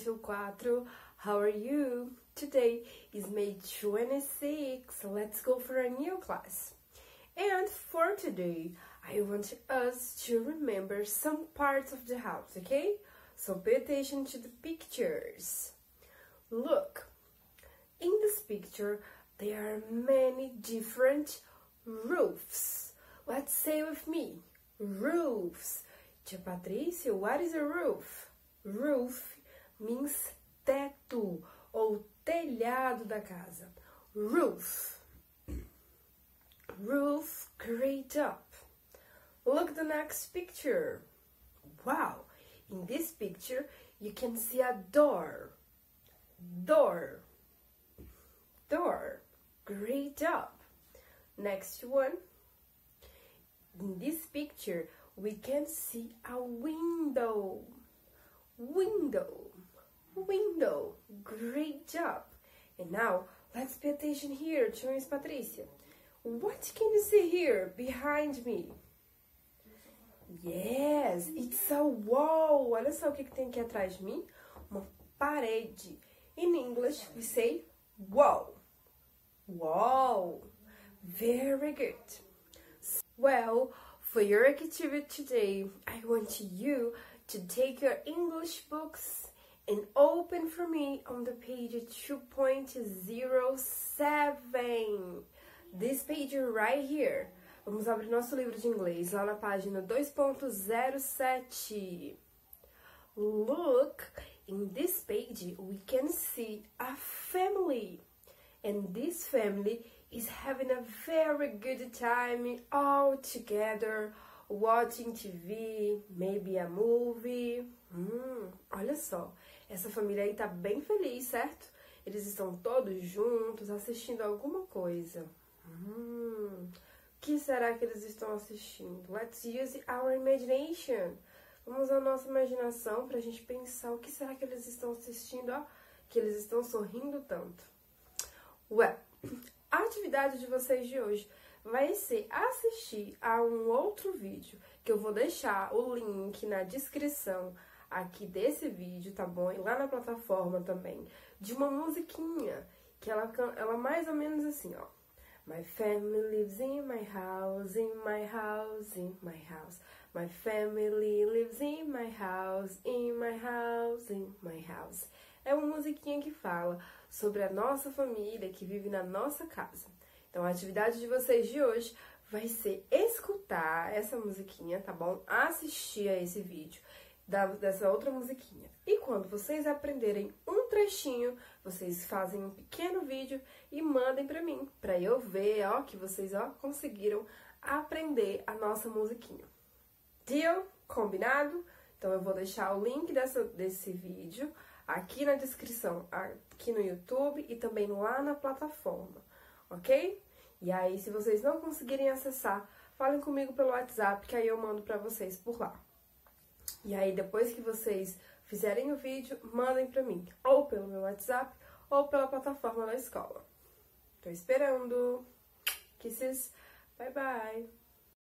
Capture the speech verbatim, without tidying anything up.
until four. How are you? Today is May twenty-sixth. Let's go for a new class. And for today, I want us to remember some parts of the house, okay? So pay attention to the pictures. Look, in this picture, there are many different roofs. Let's say with me, roofs. Tia Patrícia, what is a roof? Roof means teto ou telhado da casa. Roof. Roof, great job. Look at the next picture. Wow, in this picture you can see a door. Door. Door. Great job. Next one. In this picture we can see a window. Window. Window. Great job. And now let's pay attention here to Miss Patricia. What can you see here behind me? Yes, it's a wall. Olha só o que, que tem aqui atrás de mim. Uma parede. In English, we say wall. Wall. Very good. Well, for your activity today, I want you to take your English books and open for me on the page two point zero seven. This page right here. Vamos abrir nosso livro de inglês lá na página dois ponto zero sete. Look, in this page we can see a family. And this family is having a very good time all together, watching T V, maybe a movie. Hum, olha só, essa família aí tá bem feliz, certo? Eles estão todos juntos assistindo alguma coisa. Hum, o que será que eles estão assistindo? Let's use our imagination. Vamos usar a nossa imaginação pra gente pensar o que será que eles estão assistindo, ó, que eles estão sorrindo tanto. Well, a atividade de vocês de hoje vai ser assistir a um outro vídeo, que eu vou deixar o link na descrição aqui desse vídeo, tá bom? E lá na plataforma também, de uma musiquinha, que ela, ela mais ou menos assim, ó. My family lives in my house, in my house, in my house. My family lives in my house, in my house, in my house. É uma musiquinha que fala sobre a nossa família que vive na nossa casa. Então, a atividade de vocês de hoje vai ser escutar essa musiquinha, tá bom? Assistir a esse vídeo da, dessa outra musiquinha. E quando vocês aprenderem um trechinho, vocês fazem um pequeno vídeo e mandem pra mim, pra eu ver, ó, que vocês, ó, conseguiram aprender a nossa musiquinha. Deal? Combinado? Então, eu vou deixar o link dessa, desse vídeo aqui na descrição, aqui no YouTube e também lá na plataforma, ok? E aí, se vocês não conseguirem acessar, falem comigo pelo WhatsApp, que aí eu mando pra vocês por lá. E aí, depois que vocês fizerem o vídeo, mandem pra mim, ou pelo meu WhatsApp, ou pela plataforma da escola. Tô esperando. Kisses. Bye, bye.